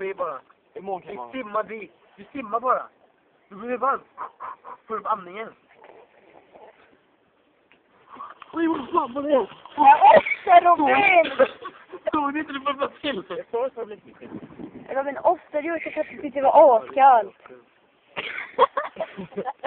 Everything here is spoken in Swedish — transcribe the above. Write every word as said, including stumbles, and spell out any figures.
se bara. Imorgon kan Vi man. simmar dit. Vi simmar bara. Du blir varm. Får upp andningen. Oj, vad fan var det? Ja, ofta Robin! Såg inte du på vad till? Jag sa att det blev lite. Robin, ofta du har sagt att det var askallt.